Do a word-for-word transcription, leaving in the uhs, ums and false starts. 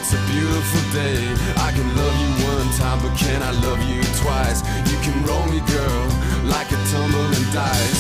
it's a beautiful day. I can love you one time, but can I love you twice? You can roll me, girl, like a tumbling dice.